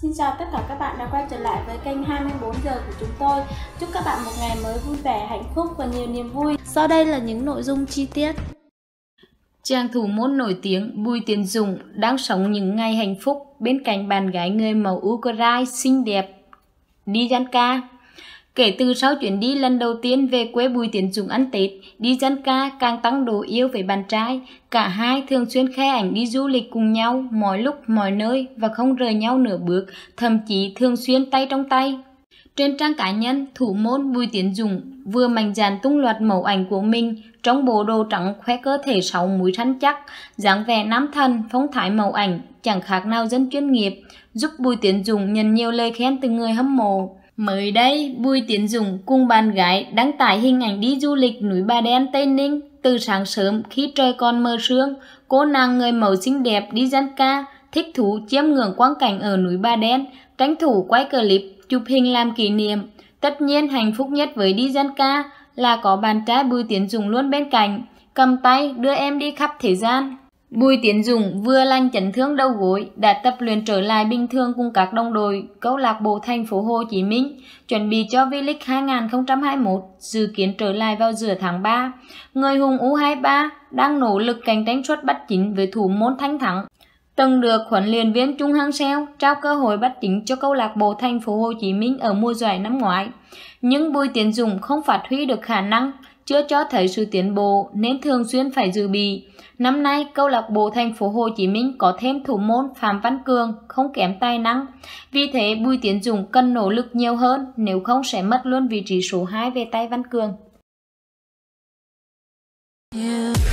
Xin chào tất cả các bạn đã quay trở lại với kênh 24 giờ của chúng tôi. Chúc các bạn một ngày mới vui vẻ, hạnh phúc và nhiều niềm vui. Sau đây là những nội dung chi tiết. Chàng thủ môn nổi tiếng Bùi Tiến Dũng đang sống những ngày hạnh phúc bên cạnh bạn gái người mẫu Ukraine xinh đẹp Dianka. Kể từ sau chuyến đi lần đầu tiên về quê Bùi Tiến Dũng ăn Tết, Dianka càng tăng độ yêu với bạn trai. Cả hai thường xuyên khoe ảnh đi du lịch cùng nhau, mọi lúc, mọi nơi và không rời nhau nửa bước, thậm chí thường xuyên tay trong tay. Trên trang cá nhân, thủ môn Bùi Tiến Dũng vừa mạnh dạn tung loạt mẫu ảnh của mình trong bộ đồ trắng khoe cơ thể 6 múi săn chắc, dáng vẻ nam thần, phong thái mẫu ảnh chẳng khác nào dân chuyên nghiệp, giúp Bùi Tiến Dũng nhận nhiều lời khen từ người hâm mộ. Mới đây, Bùi Tiến Dũng cùng bạn gái đăng tải hình ảnh đi du lịch núi Bà Đen, Tây Ninh. Từ sáng sớm khi trời còn mờ sương, cô nàng người mẫu xinh đẹp Dianka thích thú chiêm ngưỡng quang cảnh ở núi Bà Đen, tranh thủ quay clip chụp hình làm kỷ niệm. Tất nhiên hạnh phúc nhất với Dianka là có bạn trai Bùi Tiến Dũng luôn bên cạnh, cầm tay đưa em đi khắp thế gian. Bùi Tiến Dũng vừa lành chấn thương đầu gối đã tập luyện trở lại bình thường cùng các đồng đội câu lạc bộ Thành phố Hồ Chí Minh, chuẩn bị cho V-League 2021 dự kiến trở lại vào giữa tháng 3. Người hùng U23 đang nỗ lực cạnh tranh suất bắt chính với thủ môn Thanh Thắng. Từng được huấn luyện viên Trung Hang Seo trao cơ hội bắt chính cho câu lạc bộ Thành phố Hồ Chí Minh ở mùa giải năm ngoái, nhưng Bùi Tiến Dũng không phát huy được khả năng, chưa cho thấy sự tiến bộ nên thường xuyên phải dự bị. Năm nay, câu lạc bộ Thành phố Hồ Chí Minh có thêm thủ môn Phạm Văn Cường không kém tài năng. Vì thế, Bùi Tiến Dũng cần nỗ lực nhiều hơn, nếu không sẽ mất luôn vị trí số 2 về tay Văn Cường.